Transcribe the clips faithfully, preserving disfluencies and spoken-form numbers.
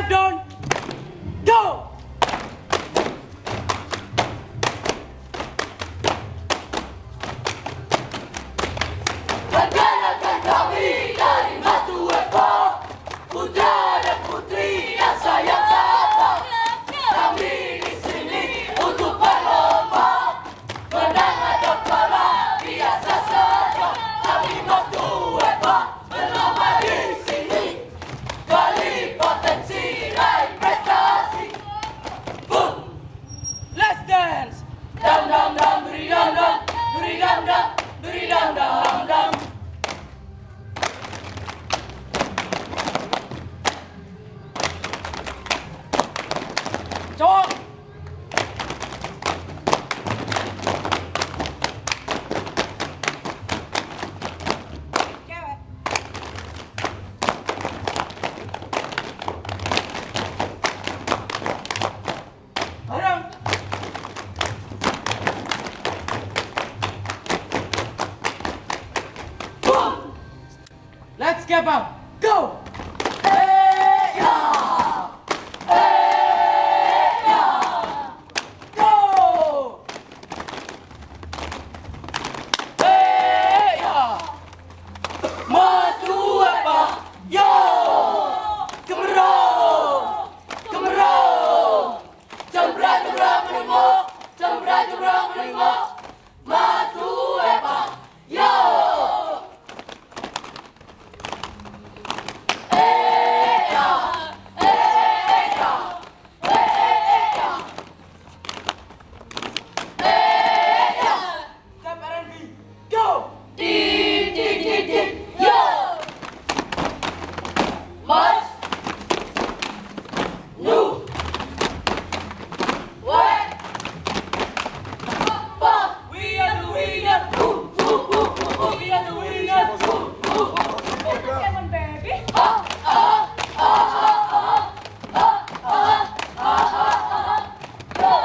Countdown, go! Pergerakan kami dari Batu Epo, putra dan putri yang saya sapa. Kami di sini untuk berlomba, menang atau kalah biasa saja. Kami Batu Epo berlomba di sini, gali potensi raih prestasi. Boom! Let's dance! Dam dam dam, beri dam dam, beri dam dam, beri dam dam dam. Cowok! Cewek! Bareng! Boom! Let's get up! Go! Hey ya! Go! Hey ya! Maju apa? Yo! Gemerang! Gemerang! Jembrang jembrang menengok, jembrang jembrang menengok. Maju apa? Yo! Hey ya! Hey ya! Hey ya! Hey ya! Step R and B, go! Dit, dit, dit, dit, yo! March! Nu! What? Papa! We are the winners! Boom, boom, boom, boom, boom. We are the winners! Boom, boom, boom. Come on, baby! Ah, ah, ah, ah, ah, ah, ah, ah, ah, go!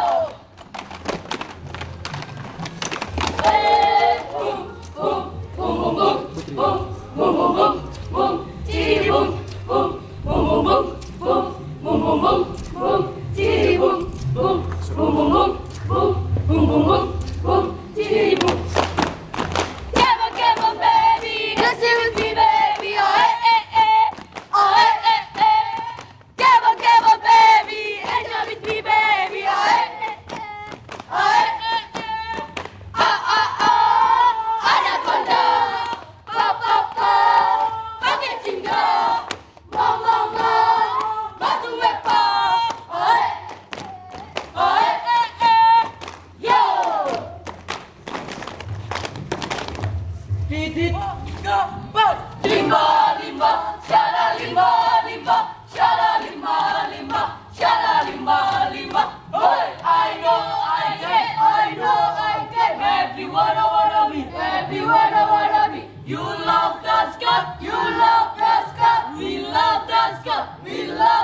Hey, boom, boom, boom, boom, boom, boom, boom, boom, boom, boom, chiri boom, boom, boom, boom, boom, boom, boom, boom, boom, boom, chiri boom, boom, boom, boom, boom, boom, boom, boom, boom, boom, chiri boom. Come on, come on, baby, dance with me, baby, oh hey, hey, hey, oh hey, hey, hey. Come on, come on, baby, enjoy with me, baby, oh hey, hey, hey, oh hey, hey, hey. Ah, ah, ah, anaconda, pa, pa, pa, pakai singa, mau, mau, mau, batu epa, oh hey, oh hey, hey, hey, yo. Didit, go, bang! Limba, limba, shala limba, limba, shala limba, limba, shala limba, limba. Hey, I know, I can, I know, I can. Everyone I wanna be, everyone I wanna be. You love the sky, you love the sky. We love the sky, we love.